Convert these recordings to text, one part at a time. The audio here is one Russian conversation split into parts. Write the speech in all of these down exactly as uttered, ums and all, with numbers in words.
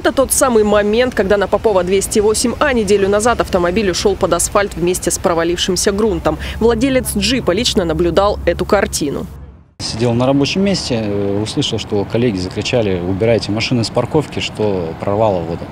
Это тот самый момент, когда на Попова двести восемь А неделю назад автомобиль ушел под асфальт вместе с провалившимся грунтом. Владелец джипа лично наблюдал эту картину. Сидел на рабочем месте, услышал, что коллеги закричали: «Убирайте машины с парковки, что прорвало воду».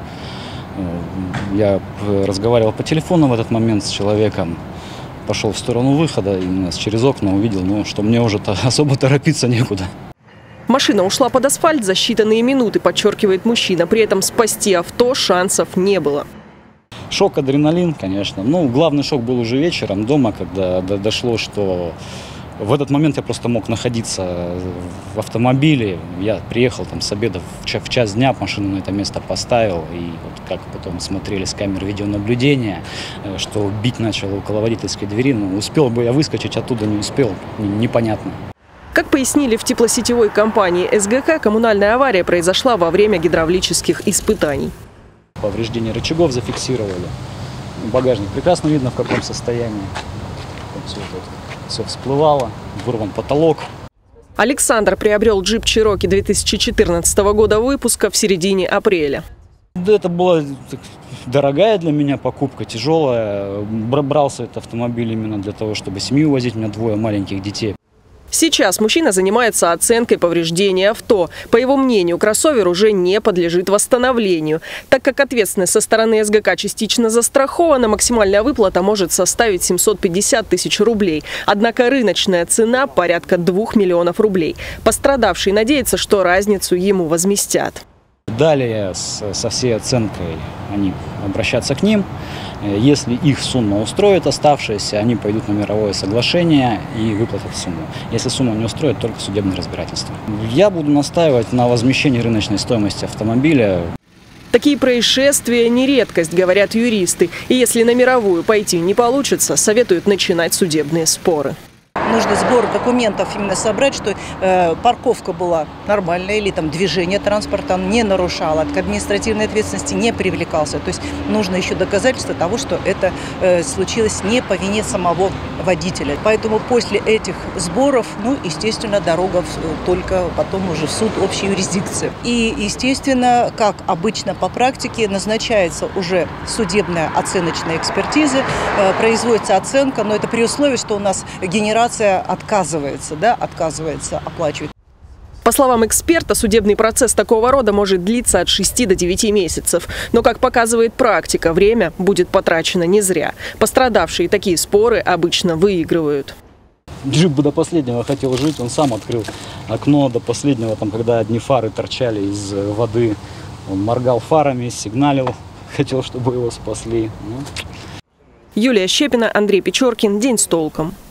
Я разговаривал по телефону в этот момент с человеком, пошел в сторону выхода и через окна увидел, ну, что мне уже-то особо торопиться некуда. Машина ушла под асфальт за считанные минуты, подчеркивает мужчина. При этом спасти авто шансов не было. Шок, адреналин, конечно. Ну, главный шок был уже вечером дома, когда дошло, что в этот момент я просто мог находиться в автомобиле. Я приехал там с обеда в час дня, машину на это место поставил. И вот как потом смотрели с камер видеонаблюдения, что бить начало около водительской двери. Ну, успел бы я выскочить оттуда, не успел, непонятно. Как пояснили в теплосетевой компании СГК, коммунальная авария произошла во время гидравлических испытаний. Повреждение рычагов зафиксировали. Багажник прекрасно видно, в каком состоянии. Все, все всплывало, вырван потолок. Александр приобрел джип Cherokee две тысячи четырнадцатого года выпуска в середине апреля. Да, это была дорогая для меня покупка, тяжелая. Брался этот автомобиль именно для того, чтобы семью возить. У меня двое маленьких детей. Сейчас мужчина занимается оценкой повреждений авто. По его мнению, кроссовер уже не подлежит восстановлению. Так как ответственность со стороны СГК частично застрахована, максимальная выплата может составить семьсот пятьдесят тысяч рублей. Однако рыночная цена порядка двух миллионов рублей. Пострадавший надеется, что разницу ему возместят. Далее со всей оценкой они обращаться к ним. Если их сумма устроит оставшиеся, они пойдут на мировое соглашение и выплатят сумму. Если сумма не устроит, только судебное разбирательство. Я буду настаивать на возмещении рыночной стоимости автомобиля. Такие происшествия не редкость, говорят юристы. И если на мировую пойти не получится, советуют начинать судебные споры. Нужно сбор документов именно собрать, что э, парковка была нормальная или там движение транспорта не нарушало, к административной ответственности не привлекался. То есть нужно еще доказательство того, что это э, случилось не по вине самого водителя. Поэтому после этих сборов, ну, естественно, дорога в, только потом уже в суд общей юрисдикции. И, естественно, как обычно по практике, назначается уже судебная оценочная экспертиза, э, производится оценка, но это при условии, что у нас генерация отказывается, да, отказывается оплачивать. По словам эксперта, судебный процесс такого рода может длиться от шести до девяти месяцев. Но, как показывает практика, время будет потрачено не зря. Пострадавшие такие споры обычно выигрывают. Джип бы до последнего хотел жить, он сам открыл окно до последнего, там, когда одни фары торчали из воды. Он моргал фарами, сигналил, хотел, чтобы его спасли. Юлия Щепина, Андрей Печоркин. День с толком.